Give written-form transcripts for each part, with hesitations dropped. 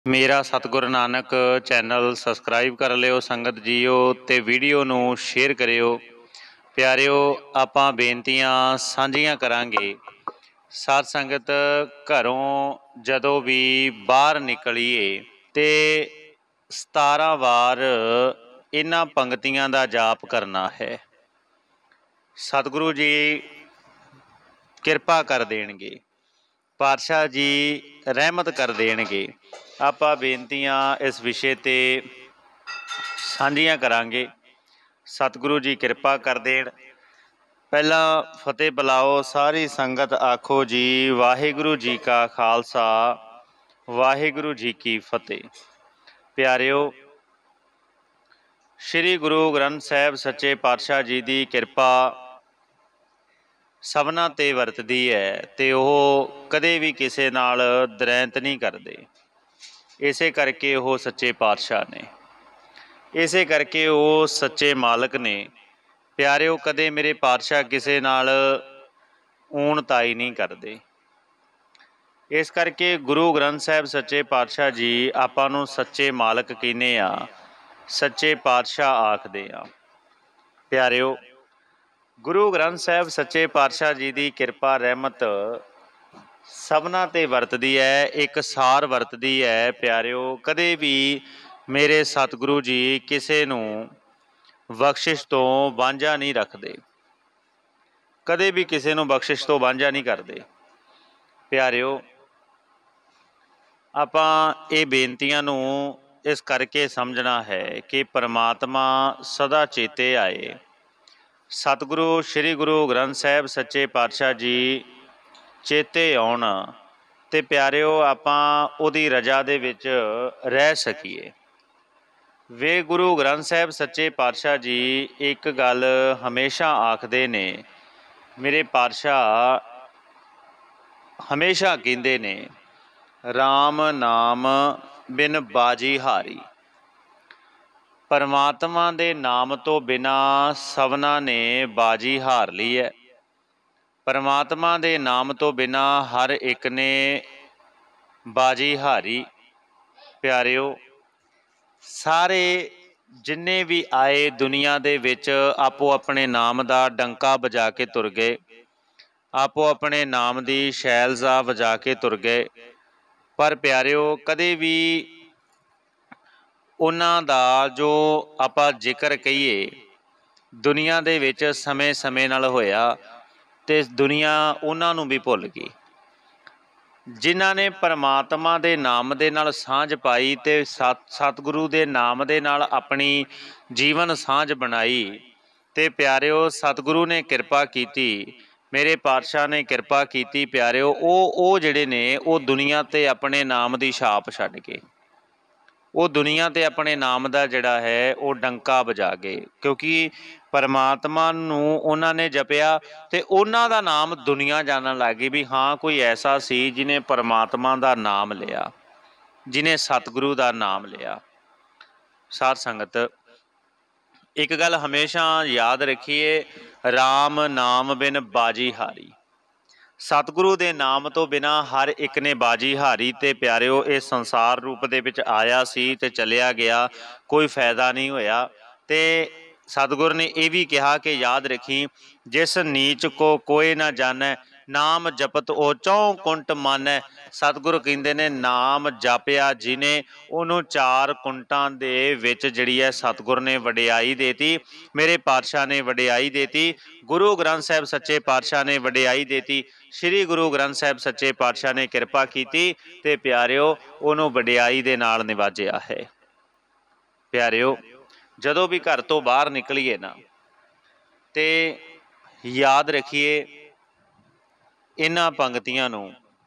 मेरा सतगुरु Nanak channel subscribe कर लियो संगत जीओ ते वीडियो नूं शेयर करियो। प्यारिओ आपां बेनतियां सांझियां करांगे। साध संगत घरों जदों भी बाहर निकलीए ते 17 वार इन्हां पंक्तियां दा जाप करना है। सतगुरु जी किरपा कर देणगे, पातशाह जी रहमत कर देणगे। आपां बेनतियां इस विषय ते सांझियां करांगे। सतगुरु जी किरपा कर देण। पहला फतेह बुलाओ सारी संगत आखो जी वाहिगुरु जी का खालसा वाहिगुरु जी की फतेह। प्यारिओ श्री गुरु ग्रंथ साहिब सच्चे पातशाह जी की किरपा सबना ते वरतदी है ते ओह कदे भी किसी नाल दरैंत नहीं करते। इसे करके वो सच्चे पातशाह ने, इसे करके वो सच्चे मालक ने। प्यारिओ कदे मेरे पातशाह किसी नाल ऊण ताई नहीं करते। इस करके गुरु ग्रंथ साहिब सच्चे पातशाह जी आपां नूं सच्चे मालक कहने आ, सच्चे पातशाह आखदे आ। प्यारिओ गुरु ग्रंथ साहिब सच्चे पातशाह जी की किरपा रहमत सबना ते वरतदी है, एक सार वरतदी है। प्यारिओ कदे भी मेरे सतगुरु जी किसी नूं बख्शिश तो वांझा नहीं रखते, कदे भी किसी नूं बख्शिश तो वांझा नहीं करते। प्यारिओ आपां ये बेनतियां नूं इस करके समझना है कि परमात्मा सदा चेते आए। सतगुरु श्री गुरु ग्रंथ साहिब सच्चे पातशाह जी चेते आउण ते प्यारिओ आपां उहदी रजा दे विच रह सकीए। वे गुरु ग्रंथ साहिब सच्चे पातशाह जी एक गल हमेशा आखदे ने, मेरे पातशाह हमेशा कहंदे ने राम नाम बिन बाजी हारी। परमात्मा दे नाम तो बिना सबना ने बाजी हार ली है। परमात्मा दे नाम तो बिना हर एक ने बाजी हारी। प्यारिओ सारे जिन्ने भी आए दुनिया दे विच आपो अपने नाम दा डंका बजा के तुर गए, आपो अपने नाम दी शैलजा बजा के तुर गए। पर प्यारिओ कदे भी उन्हां दा जो आपां जिक्र कहिए दुनिया दे विच समय समय नाल होया ते दुनिया उन्हां नूं भी भुल गई। जिन्हां ने परमात्मा दे नाम दे नाल सांझ पाई ते सतगुरु दे नाम दे नाल अपनी जीवन सांझ बनाई ते प्यारिओ सतगुरु ने किरपा कीती, मेरे पातशाह ने किरपा कीती। प्यारिओ ओ जिहड़े ने वो दुनिया ते अपने नाम दी छाप छड्ड के वो दुनिया ते अपने नाम दा जिहड़ा है वो डंका बजा गए, क्योंकि परमात्मा नूं उन्हां ने जपिया ते उन्हां दा नाम दुनिया जानन लग गई भी हाँ कोई ऐसा सी जिन्हें परमात्मा दा नाम लिया, जिन्हें सतगुरु दा नाम लिया। साध संगत एक गल हमेशा याद रखिए, राम नाम बिन बाजी हारी। सतगुरु दे नाम तो बिना हर एक ने बाजी हारी। ते प्यारिओ इस संसार रूप दे विच आया सी ते चलिया गया, कोई फायदा नहीं होया। ते सतगुर ने यह भी कहा कि याद रखी, जिस नीच को कोई ना जानै नाम जपत ओ चौं कुंट मानै। सतगुरु कहंदे ने नाम जापिया जिन्हें उन्होंने 4 कुंटां दे विच जिहड़ी है सतगुर ने वडियाई देती, मेरे पातशाह ने वडियाई देती, गुरु ग्रंथ साहिब सच्चे पातशाह ने वडियाई देती, श्री गुरु ग्रंथ साहिब सच्चे पातशाह ने किरपा की ते प्यारिओ उन्होंने वडियाई दे नाल निवाजिया है। प्यारिओ जदों भी घर तो बाहर निकलीए ना ते याद रखिए इन्हां पंक्तियां नूं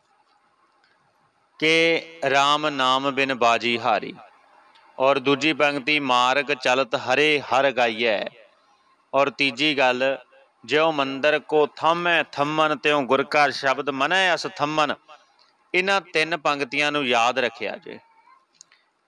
कि राम नाम बिन बाजी हारी। और दूजी पंक्ति मार्ग चलत हरे हर गाइए। और तीजी गल ज्यों मंदिर को थमै थम्मन त्यों गुर का शब्द मनै अस थम्मन। इन्हां 3 पंक्तियां नूं याद रखिया जे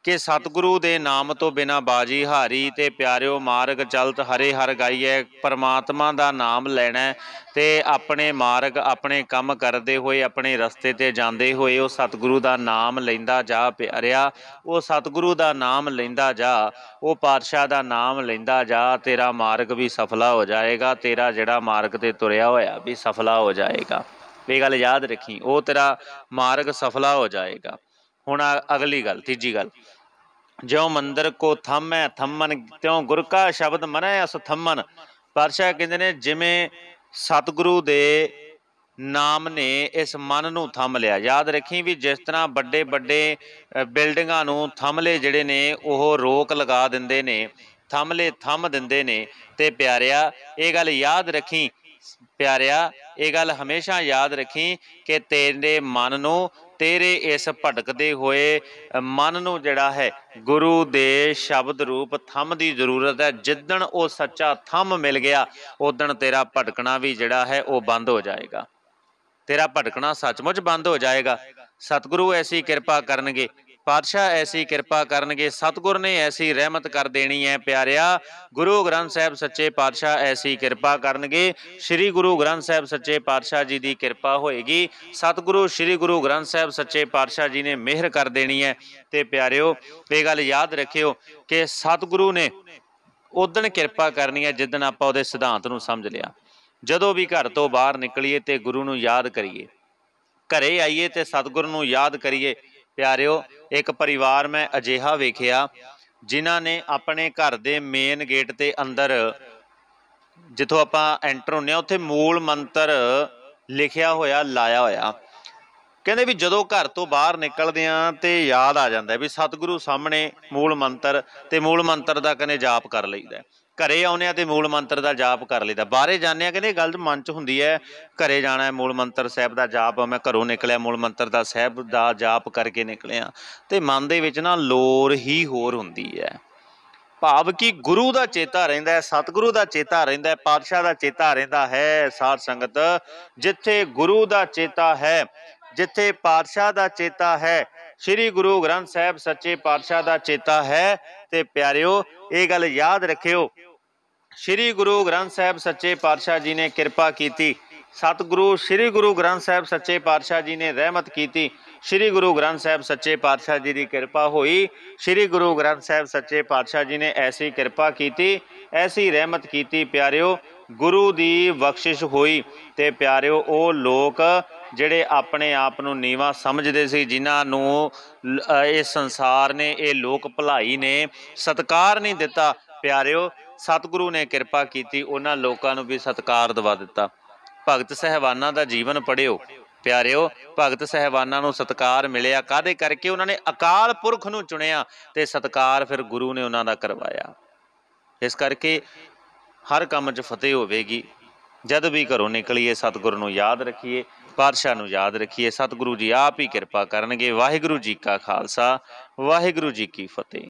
ਕਿ ਸਤਿਗੁਰੂ ਦੇ ਨਾਮ ਤੋਂ ਬਿਨਾਂ ਬਾਜੀ ਹਾਰੀ। ਤੇ ਪਿਆਰਿਓ ਮਾਰਗ ਚਲਤ ਹਰੇ ਹਰ ਗਾਈਐ। ਪਰਮਾਤਮਾ ਦਾ ਨਾਮ ਲੈਣਾ ਤੇ ਆਪਣੇ ਮਾਰਗ ਆਪਣੇ ਕੰਮ ਕਰਦੇ ਹੋਏ ਆਪਣੇ ਰਸਤੇ ਤੇ ਜਾਂਦੇ ਹੋਏ ਉਹ ਸਤਿਗੁਰੂ ਦਾ ਨਾਮ ਲੈਂਦਾ ਜਾ ਪਿਆਰਿਆ। ਉਹ ਸਤਿਗੁਰੂ ਦਾ ਨਾਮ ਲੈਂਦਾ ਜਾ, ਉਹ ਪਾਤਸ਼ਾਹ ਦਾ ਨਾਮ ਲੈਂਦਾ ਜਾ। ਤੇਰਾ ਮਾਰਗ ਵੀ ਸਫਲਾ ਹੋ ਜਾਏਗਾ, ਤੇਰਾ ਜਿਹੜਾ ਮਾਰਗ ਤੇ ਤੁਰਿਆ ਹੋਇਆ ਵੀ ਸਫਲਾ ਹੋ ਜਾਏਗਾ। ਇਹ ਗੱਲ ਯਾਦ ਰੱਖੀ, ਉਹ ਤੇਰਾ ਮਾਰਗ ਸਫਲਾ ਹੋ ਜਾਏਗਾ। ਹੁਣ ਅਗਲੀ ਗੱਲ, ਤੀਜੀ ਗੱਲ, ਜਿਉ ਮੰਦਰ ਕੋ ਥੰਮੈ ਥੰਮਨ ਤਿਉ ਗੁਰ ਕਾ ਸ਼ਬਦ ਮਨੈ ਅਸ ਥੰਮਨ। ਪਾਤਸ਼ਾਹ ਕਹਿੰਦੇ ਨੇ ਜਿਵੇਂ ਸਤਿਗੁਰੂ ਦੇ ਨਾਮ ਨੇ ਇਸ ਮਨ ਨੂੰ ਥੰਮ ਲਿਆ। ਯਾਦ ਰੱਖੀ ਵੀ ਜਿਸ ਤਰ੍ਹਾਂ ਵੱਡੇ ਵੱਡੇ ਬਿਲਡਿੰਗਾਂ ਨੂੰ ਥੰਮਲੇ ਜਿਹੜੇ ਨੇ ਉਹ ਰੋਕ ਲਗਾ ਦਿੰਦੇ ਨੇ, ਥੰਮਲੇ ਥੰਮ ਦਿੰਦੇ ਨੇ। ਤੇ ਪਿਆਰਿਆ ਇਹ ਗੱਲ ਯਾਦ ਰੱਖੀ, ਪਿਆਰਿਆ ਇਹ ਗੱਲ ਹਮੇਸ਼ਾ ਯਾਦ ਰੱਖੀ ਕਿ ਤੇਰੇ ਮਨ ਨੂੰ, ਤੇਰੇ ਇਸ ਭਟਕਦੇ ਹੋਏ ਮਨ ਨੂੰ ਜਿਹੜਾ ਹੈ ਗੁਰੂ ਦੇ ਸ਼ਬਦ ਰੂਪ ਥੰਮ ਦੀ ਜ਼ਰੂਰਤ ਹੈ। ਜਿੱਦਣ ਉਹ ਸੱਚਾ ਥੰਮ ਮਿਲ ਗਿਆ ਉਦਣ ਤੇਰਾ ਭਟਕਣਾ ਵੀ ਜਿਹੜਾ ਹੈ ਉਹ ਬੰਦ ਹੋ ਜਾਏਗਾ, ਤੇਰਾ ਭਟਕਣਾ ਸੱਚਮੁੱਚ ਬੰਦ ਹੋ ਜਾਏਗਾ। ਸਤਿਗੁਰੂ ਐਸੀ ਕਿਰਪਾ ਕਰਨਗੇ, ਪਾਤਸ਼ਾਹ ਐਸੀ ਕਿਰਪਾ ਕਰਨਗੇ, ਸਤਿਗੁਰ ਨੇ ਐਸੀ ਰਹਿਮਤ ਕਰ ਦੇਣੀ ਹੈ ਪਿਆਰਿਆ। ਗੁਰੂ ਗ੍ਰੰਥ ਸਾਹਿਬ ਸੱਚੇ ਪਾਤਸ਼ਾਹ ਐਸੀ ਕਿਰਪਾ ਕਰਨਗੇ। ਸ੍ਰੀ ਗੁਰੂ ਗ੍ਰੰਥ ਸਾਹਿਬ ਸੱਚੇ ਪਾਤਸ਼ਾਹ ਜੀ ਦੀ ਕਿਰਪਾ ਹੋਏਗੀ। ਸਤਿਗੁਰੂ ਸ੍ਰੀ ਗੁਰੂ ਗ੍ਰੰਥ ਸਾਹਿਬ ਸੱਚੇ ਪਾਤਸ਼ਾਹ ਜੀ ਨੇ ਮਿਹਰ ਕਰ ਦੇਣੀ ਹੈ। ਤੇ ਪਿਆਰਿਓ ਇਹ ਗੱਲ ਯਾਦ ਰੱਖਿਓ ਕਿ ਸਤਿਗੁਰੂ ਨੇ ਉਦਣ ਕਿਰਪਾ ਕਰਨੀ ਹੈ ਜਿੱਦਣ ਆਪਾਂ ਉਹਦੇ ਸਿਧਾਂਤ ਨੂੰ ਸਮਝ ਲਿਆ। ਜਦੋਂ ਵੀ ਘਰ ਤੋਂ ਬਾਹਰ ਨਿਕਲੀਏ ਤੇ ਗੁਰੂ ਨੂੰ ਯਾਦ ਕਰੀਏ, ਘਰੇ ਆਈਏ ਤੇ ਸਤਿਗੁਰੂ ਨੂੰ ਯਾਦ ਕਰੀਏ। ਪਿਆਰਿਓ ਇੱਕ ਪਰਿਵਾਰ ਮੈਂ ਅਜਿਹਾ ਵੇਖਿਆ ਜਿਨ੍ਹਾਂ ਨੇ ਆਪਣੇ ਘਰ ਦੇ ਮੇਨ ਗੇਟ ਤੇ ਅੰਦਰ ਜਿੱਥੋਂ ਆਪਾਂ ਐਂਟਰ ਹੁੰਦੇ ਹਾਂ ਉੱਥੇ ਮੂਲ ਮੰਤਰ ਲਿਖਿਆ ਹੋਇਆ ਲਾਇਆ ਹੋਇਆ। ਕਹਿੰਦੇ ਵੀ ਜਦੋਂ ਘਰ ਤੋਂ ਬਾਹਰ ਨਿਕਲਦੇ ਹਾਂ ਤੇ ਯਾਦ ਆ ਜਾਂਦਾ ਵੀ ਸਤਿਗੁਰੂ ਸਾਹਮਣੇ ਮੂਲ ਮੰਤਰ, ਤੇ ਮੂਲ ਮੰਤਰ ਦਾ ਕਹਿੰਦੇ ਜਾਪ ਕਰ ਲਈਦਾ। ਘਰੇ ਆਉਂਦੇ ਆ ਤੇ ਮੂਲ ਮੰਤਰ ਦਾ ਜਾਪ ਕਰ ਲਈਦਾ। ਬਾਹਰੇ ਜਾਂਦੇ ਆ ਕਹਿੰਦੇ ਇਹ ਗੱਲ ਮਨ 'ਚ ਹੁੰਦੀ ਹੈ, ਘਰੇ ਜਾਣਾ ਮੂਲ ਮੰਤਰ ਸਾਹਿਬ ਦਾ ਜਾਪ, ਮੈਂ ਘਰੋਂ ਨਿਕਲਿਆ ਮੂਲ ਮੰਤਰ ਦਾ ਸਾਹਿਬ ਦਾ ਜਾਪ ਕਰਕੇ ਨਿਕਲਿਆ, ਤੇ ਮਨ ਦੇ ਵਿੱਚ ਨਾ ਲੋਰ ਹੀ ਹੋਰ ਹੁੰਦੀ ਹੈ। ਭਾਵ ਕਿ ਗੁਰੂ ਦਾ ਚੇਤਾ ਰਹਿੰਦਾ ਹੈ, ਸਤਿਗੁਰੂ ਦਾ ਚੇਤਾ ਰਹਿੰਦਾ ਹੈ, ਪਾਤਸ਼ਾਹ ਦਾ ਚੇਤਾ ਰਹਿੰਦਾ ਹੈ। ਸਾਧ ਸੰਗਤ ਜਿੱਥੇ ਗੁਰੂ ਦਾ ਚੇਤਾ ਹੈ, ਜਿੱਥੇ ਪਾਤਸ਼ਾਹ ਦਾ ਚੇਤਾ ਹੈ, ਸ੍ਰੀ ਗੁਰੂ ਗ੍ਰੰਥ ਸਾਹਿਬ ਸੱਚੇ ਪਾਤਸ਼ਾਹ ਦਾ ਚੇਤਾ ਹੈ, ਤੇ ਪਿਆਰਿਓ ਇਹ ਗੱਲ ਯਾਦ ਰੱਖਿਓ ਸ੍ਰੀ ਗੁਰੂ ਗ੍ਰੰਥ ਸਾਹਿਬ ਸੱਚੇ ਪਾਤਸ਼ਾਹ ਜੀ ਨੇ ਕਿਰਪਾ ਕੀਤੀ। ਸਤਿਗੁਰੂ ਸ੍ਰੀ ਗੁਰੂ ਗ੍ਰੰਥ ਸਾਹਿਬ ਸੱਚੇ ਪਾਤਸ਼ਾਹ ਜੀ ਨੇ ਰਹਿਮਤ ਕੀਤੀ। ਸ੍ਰੀ ਗੁਰੂ ਗ੍ਰੰਥ ਸਾਹਿਬ ਸੱਚੇ ਪਾਤਸ਼ਾਹ ਜੀ ਦੀ ਕਿਰਪਾ ਹੋਈ। ਸ੍ਰੀ ਗੁਰੂ ਗ੍ਰੰਥ ਸਾਹਿਬ ਸੱਚੇ ਪਾਤਸ਼ਾਹ ਜੀ ਨੇ ਐਸੀ ਕਿਰਪਾ ਕੀਤੀ, ਐਸੀ ਰਹਿਮਤ ਕੀਤੀ ਪਿਆਰਿਓ, ਗੁਰੂ ਦੀ ਬਖਸ਼ਿਸ਼ ਹੋਈ। ਤੇ ਪਿਆਰਿਓ ਉਹ ਲੋਕ ਜਿਹੜੇ ਆਪਣੇ ਆਪ ਨੂੰ ਨੀਵਾਂ ਸਮਝਦੇ ਸੀ, ਜਿਨ੍ਹਾਂ ਨੂੰ ਇਸ ਸੰਸਾਰ ਨੇ, ਇਹ ਲੋਕ ਭਲਾਈ ਨੇ ਸਤਿਕਾਰ ਨਹੀਂ ਦਿੱਤਾ, ਪਿਆਰਿਓ ਸਤਿਗੁਰੂ ਨੇ ਕਿਰਪਾ ਕੀਤੀ, ਉਹਨਾਂ ਲੋਕਾਂ ਨੂੰ ਵੀ ਸਤਿਕਾਰ ਦਵਾ ਦਿੱਤਾ। ਭਗਤ ਸਾਹਿਬਾਨਾਂ ਦਾ ਜੀਵਨ ਪੜ੍ਹਿਓ ਪਿਆਰਿਓ, ਭਗਤ ਸਾਹਿਬਾਨਾਂ ਨੂੰ ਸਤਿਕਾਰ ਮਿਲਿਆ ਕਾਹਦੇ ਕਰਕੇ? ਉਹਨਾਂ ਨੇ ਅਕਾਲ ਪੁਰਖ ਨੂੰ ਚੁਣਿਆ ਤੇ ਸਤਿਕਾਰ ਫਿਰ ਗੁਰੂ ਨੇ ਉਹਨਾਂ ਦਾ ਕਰਵਾਇਆ। ਇਸ ਕਰਕੇ ਹਰ ਕੰਮ 'ਚ ਫਤਿਹ ਹੋਵੇਗੀ। ਜਦ ਵੀ ਘਰੋਂ ਨਿਕਲੀਏ ਸਤਿਗੁਰੂ ਨੂੰ ਯਾਦ ਰੱਖੀਏ, ਪਾਤਸ਼ਾਹ ਨੂੰ ਯਾਦ ਰੱਖੀਏ। ਸਤਿਗੁਰੂ ਜੀ ਆਪ ਹੀ ਕਿਰਪਾ ਕਰਨਗੇ। ਵਾਹਿਗੁਰੂ ਜੀ ਕਾ ਖਾਲਸਾ, ਵਾਹਿਗੁਰੂ ਜੀ ਕੀ ਫਤਿਹ।